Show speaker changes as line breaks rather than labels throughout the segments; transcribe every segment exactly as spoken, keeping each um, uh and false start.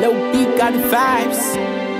Lil B got the vibes.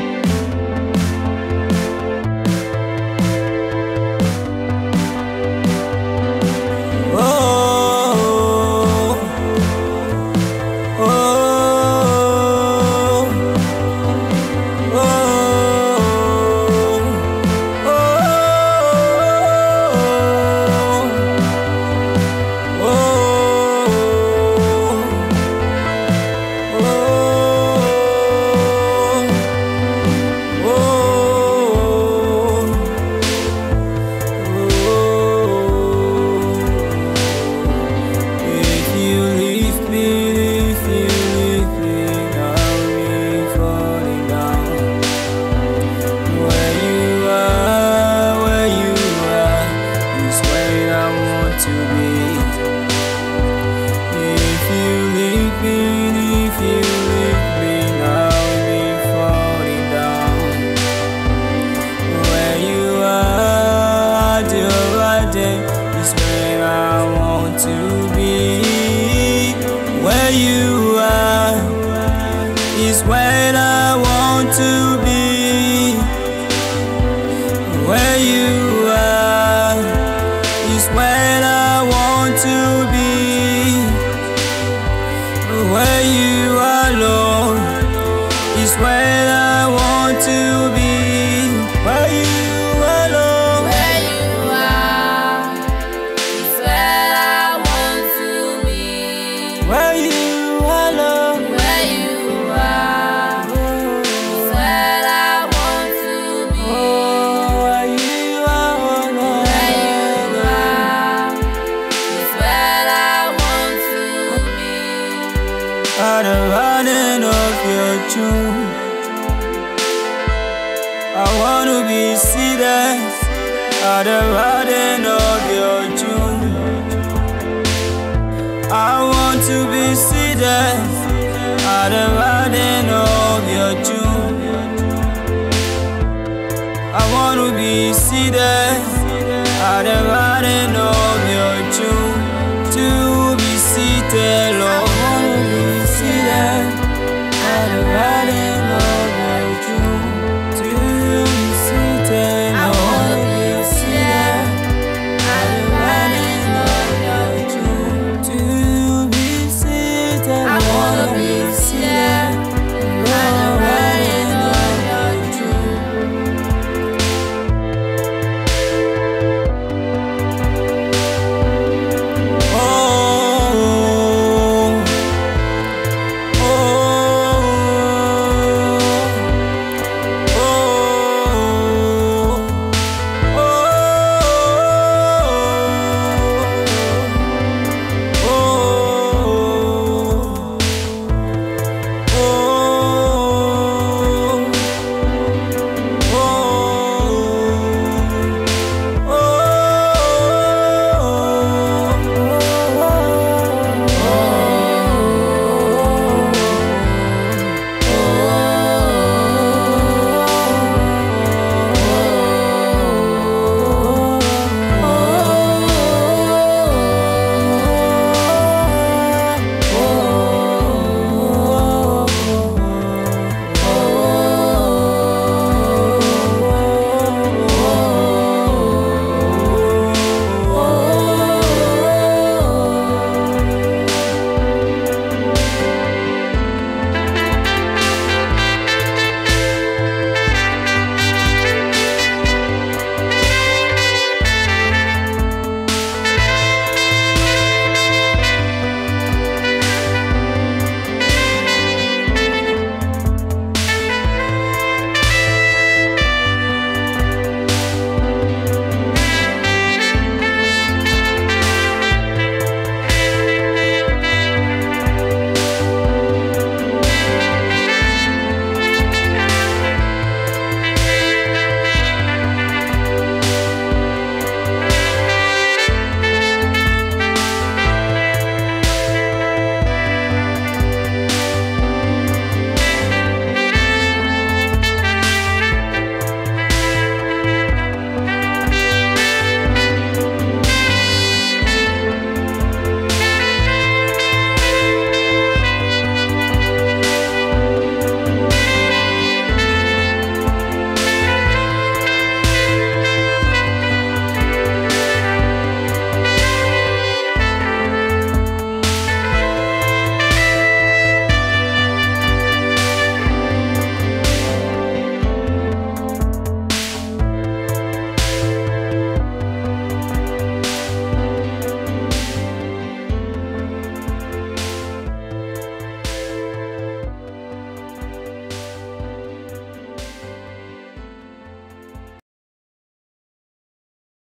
Is where I want to be. Where you are is where I want to be. Where you are is where I want to be. Where you are, Lord, is where I want to be. Where you Where you are, Lord,
where you are, is where I want to be.
Oh, where you are, Lord,
where you are, is where I want to be.
At the garden of your tomb, I want to be seated. At the garden of your tomb, I want to be seated at the garden of your tomb. I want to be seated